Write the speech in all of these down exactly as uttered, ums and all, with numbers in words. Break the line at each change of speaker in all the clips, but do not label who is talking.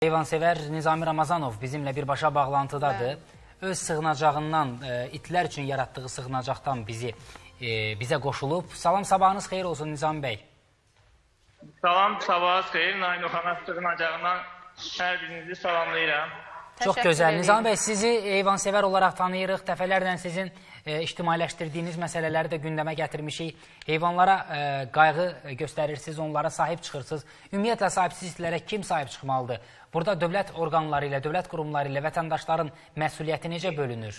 Heyvansevər Nizami Ramazanov bizimlə birbaşa bağlantıdadır. Bəli. Öz sığınacağından, e, itlər üçün yaratdığı sığınacaqdan bizi e, bizə qoşulub. Salam, sabahınız xeyir olsun Nizami bəy.
Salam, sabahınız xeyir. Nail Oxana sığınacağından hər birinizi salamlayıram.
Çox gözəl. Nizami bəy, sizi heyvansevər olaraq tanıyırıq. Dəfələrlə sizin e, ictimailəşdirdiyiniz məsələləri də gündəmə gətirmişik. Heyvanlara e, qayğı göstərirsiniz, onlara sahib çıxırsınız. Ümumiyyətlə, sahibsiz itlərə kim sahib çıxmalıdır? Burada dövlət orqanları ilə, dövlət qurumları ilə vətəndaşların məsuliyyəti necə bölünür?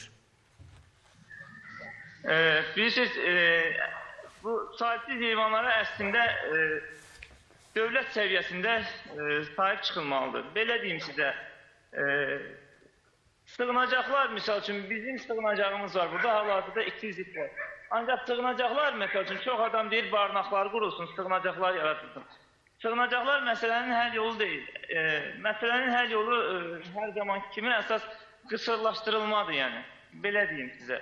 E, bilirsiniz, e, bu sahibsiz heyvanlara əslində e, dövlət səviyyəsində e, sahib çıxılmalıdır. Belə deyim sizə. Ee, sığınacaqlar, misal üçün bizim sığınacağımız var burada, hal-hazırda iki yüz it var. Ancaq sığınacaqlar, misal üçün çox adam deyir, barınaqlar qurulsun, sığınacaqlar yaratılsın. Sığınacaqlar məsələnin həll yolu deyil. E, məsələnin həll yolu e, hər zaman kimi əsas qısırlaşdırılmadır, yəni. Belə deyim sizə.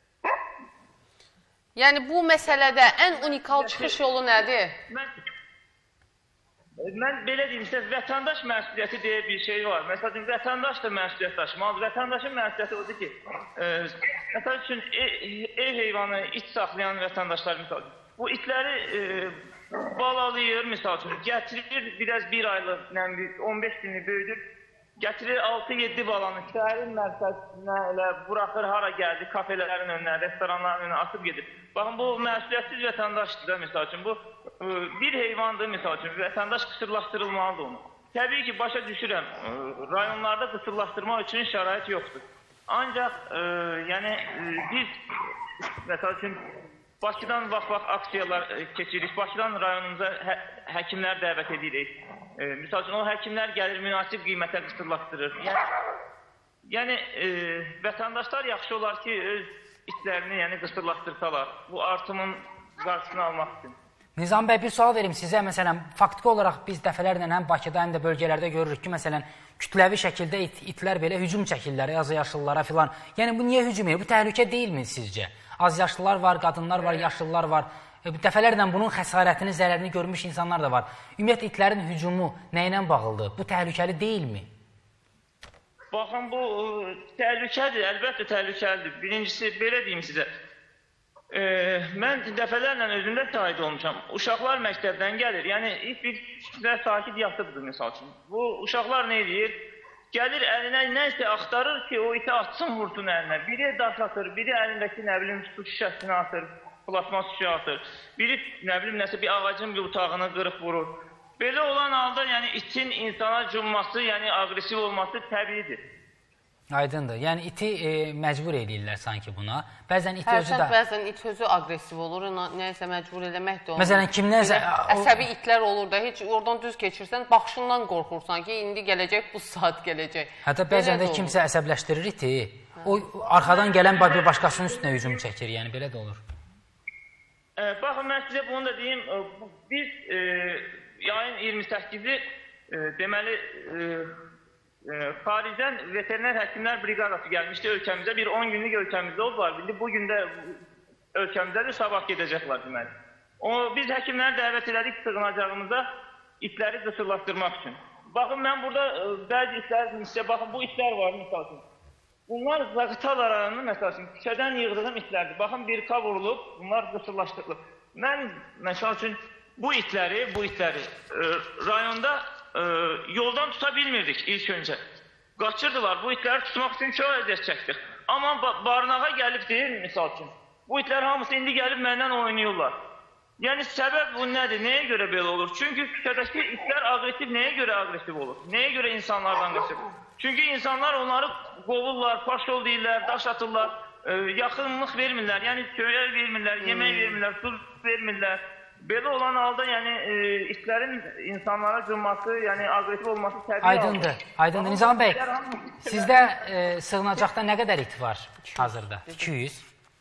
Yəni bu məsələdə ən unikal çıxış yolu nədir?
Mən, mən belə deyim sizə, vətəndaş məsuliyyəti deyə bir şey var. Məsələn, vətəndaş da məsuliyyət daşımalıdır. Vətəndaşın məsuliyyəti odur ki, e, məsəl üçün ev, ev heyvanı, it saxlayan vətəndaşlar, misal üçün, bu itləri e, balalayır, misal üçün, gətirir, biraz bir aylıq, on beş günlük böyüdür, gətirir altı yeddi balanı şəhərin mərkəzinə elə buraxır, hara gəldi, kafelərin önünə, restoranların önünə atıb gedir. Baxın, bu məsuliyyətsiz vətəndaşdır da, misal üçün, bu bir heyvandır, misal üçün, vətəndaş qısırlaşdırılmalıdır onu. Təbii ki, başa düşürəm, rayonlarda qısırlaşdırmaq üçün şərait yoxdur. Ancaq, e, yəni, biz, məsəl üçün, Bakıdan vaxt-vaxt aksiyalar keçirik, Bakıdan rayonumuza hə həkimlər dəvət edirik. E, misal üçün, o həkimlər gəlir, münasib qiymətə qısırlaşdırır. Yəni, yəni e, vətəndaşlar yaxşı olar ki, öz itlərini yəni, qısırlaşdırsalar, bu artımın qarşısını almaq üçün.
Nizami bəy, bir sual verim sizə. Məsələn, faktiki olaraq biz dəfələrlə həm Bakıda, həm də bölgələrdə görürük ki, məsələn, kütləvi şəkildə it, itlər belə hücum çəkirlər, az yaşlılara filan. Yəni, bu niyə hücum edir? Bu təhlükə deyilmi sizcə? Az yaşlılar var, qadınlar var, yaşlılar var. Dəfələrlə bunun xəsarətini, zərərini görmüş insanlar da var. Ümumiyyətlə, itlərin hücumu nə ilə bağlıdır? Bu təhlükəli deyilmi?
Baxın, bu təhlükədir, əlbəttə təhlükəlidir. Birincisi, belə deyim sizə. E, mən dəfələrlə özümdə şahid olmuşam. Uşaqlar məktəbdən gəlir. Yəni, ilk bir sizə sakit yatıbdır, misal üçün. Bu, uşaqlar nə edir? Gəlir, əlinə nəysə axtarır ki, o iti atsın, vursun əlinə. Biri daş atır, biri əlindəki, nə bilim, su şişəsini atır, plasma şişə atır. Biri, nə bilim, nəsə bir ağacın bir utağını qırıb vurur. Belə olan halda, yəni, itin insana cumması, yəni, aqresiv olması təbiidir.
Aydındır. Yəni, iti e, məcbur edirlər sanki buna. Bəzən it özü də...
Bəzən it özü aqresiv olur, nəyəsə məcbur eləmək də olur.
Məsələn, kimlərsə...
Əsəbi itlər olur da, heç oradan düz keçirsən, baxışından qorxursan ki, indi gələcək, bu saat gələcək.
Hətta bəzən də kimsə əsəbləşdirir iti, o arxadan gələn bir başqasının üstünə hücum çəkir, yəni belə də olur.
E, baxın, mən sizə bunu da deyim, biz e, yayın iyirmi səkkizi e, deməli... E, Xaricdən veteriner həkimlər briqadası gəlmişdi ölkəmizə. Bir on günlük ölkəmizdə oldular. İndi bugün də ölkəmizədir, sabah gedəcəklər deməli. O, biz həkimləri dəvət elədik sığınacağımıza itləri qısırlaşdırmaq üçün. Baxın, mən burada bəzi itlər, sizə baxın, bu itlər var, misal üçün. Bunlar Zaqatal rayonunun, məsəl üçün, küçədən yığdığım itlərdir. Baxın, bir ka vurulub, bunlar qısırlaşdırılıb. Mən, məsəl üçün, bu itləri, bu itləri e, rayonda E, yoldan tuta bilmirdik ilk öncə. Qaçırdılar, bu itləri tutmaq üçün çox əziyyət çəkdik. Amma barınağa gəlib deyil, misal üçün. Bu itlər hamısı indi gəlib məndən oynayırlar. Yəni, səbəb bu nədir? Nəyə görə belə olur? Çünki küçədəki itlər aqresiv, nəyə görə aqresiv olur? Nəyə görə insanlardan qaçır? Çünki insanlar onları qovurlar, paşol deyirlər, daş atırlar, e, yaxınlıq vermirlər, yəni çörək vermirlər, yemək vermirlər, su vermirlər. Belə olan halda, yəni, e, itlərin insanlara cümması, yəni, aqresiv olması təbii
Aydındır,
alır.
aydındır. Nizami bəy, sizdə e, sığınacaqda nə qədər it var hazırda? iki yüz?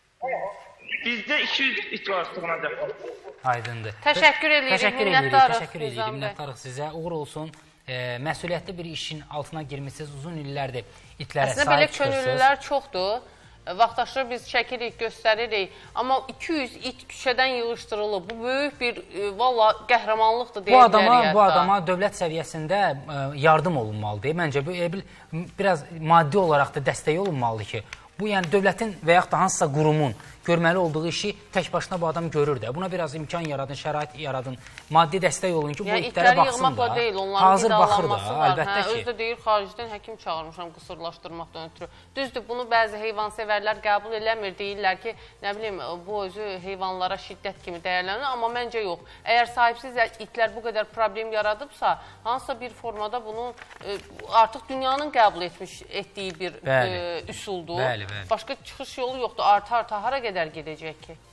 Bizdə iki yüz it var sığınacaqda.
Aydındır.
Təşəkkür edirik,
təşəkkür
minnətdarıq.
Təşəkkür edirik, minnətdarıq sizə. Uğur olsun. E, məsuliyyətli bir işin altına girmişsiniz, uzun illərdir itlərə
Əslində
sahib
belə
çıxırsınız.
könüllülər çoxdur. vaxtaşırı biz çəkirik, göstəririk. Amma iki yüz it küçədən yığışdırılıb. Bu böyük bir e, valla qəhrəmanlıqdır deyə
bu adama,
bilərik.
Bu adama dövlət səviyyəsində ə, yardım olunmalıdır. Məncə bu e, biraz maddi olaraq da dəstək olunmalıdır ki, bu yəni dövlətin və yaxud da hansısa qurumun görməli olduğu işi tək başına bu adam görür də. Buna biraz imkan yaradın, şərait yaradın, maddi dəstək olun ki, bu
yəni,
itlərə baxsın da.
Yığmaqla deyil, onların
hazır baxır da,
qidalanması var.
əlbəttə
hə,
ki.
Özü də deyir, xaricdən həkim çağırmışam qısırlaşdırmaqdan ötürü. Düzdür, bunu bəzi heyvansevərlər qəbul eləmir, deyirlər ki, nə bilim, bu özü heyvanlara şiddət kimi dəyərlənir, amma məncə yox. Əgər sahibsiz itlər bu qədər problem yaradıbsa, hansısa bir formada bunu e, artıq dünyanın qəbul etmiş, etdiyi bir e, üsuldur.
Bəli, bəli.
Başqa çıxış yolu yoxdur, arta-arta hara qədər gedəcək ki?